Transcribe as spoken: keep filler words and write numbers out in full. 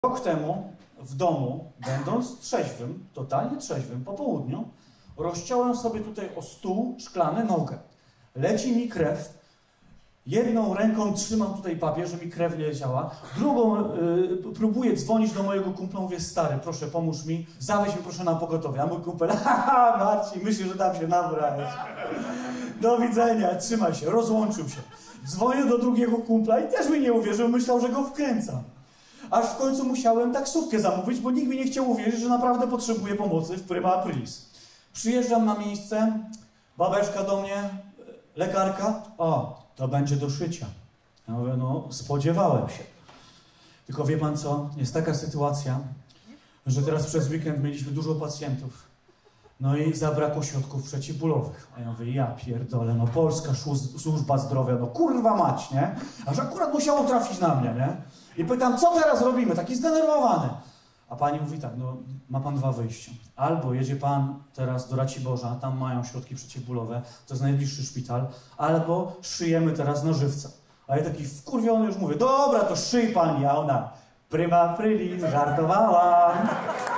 Rok temu w domu, będąc trzeźwym, totalnie trzeźwym, po południu, rozciąłem sobie tutaj o stół szklany nogę. Leci mi krew. Jedną ręką trzymam tutaj papier, że mi krew nie leciała. Drugą yy, próbuję dzwonić do mojego kumpla, mówię, stary, proszę, pomóż mi, zawieź mnie proszę na pogotowie. A mój kumpel, haha, Marcin, myśli, że dam się nabrać. Do widzenia, trzymaj się, rozłączył się. Dzwonię do drugiego kumpla i też mi nie uwierzył, myślał, że go wkręcam. Aż w końcu musiałem taksówkę zamówić, bo nikt mi nie chciał uwierzyć, że naprawdę potrzebuję pomocy w prima aprilis. Przyjeżdżam na miejsce, babeczka do mnie, lekarka, o, to będzie do szycia. Ja mówię, no spodziewałem się. Tylko wie pan co, jest taka sytuacja, że teraz przez weekend mieliśmy dużo pacjentów. No i zabrakło środków przeciwbólowych. A ja mówię, ja pierdolę, no polska służba zdrowia, no kurwa mać, nie? Aż akurat musiało trafić na mnie, nie? I pytam, co teraz robimy? Taki zdenerwowany. A pani mówi tak, no ma pan dwa wyjścia. Albo jedzie pan teraz do Raciborza, tam mają środki przeciwbólowe, to jest najbliższy szpital, albo szyjemy teraz nożywca. A ja taki wkurwiony już mówię, dobra, to szyj pani, a ona, prima aprilis, żartowałam.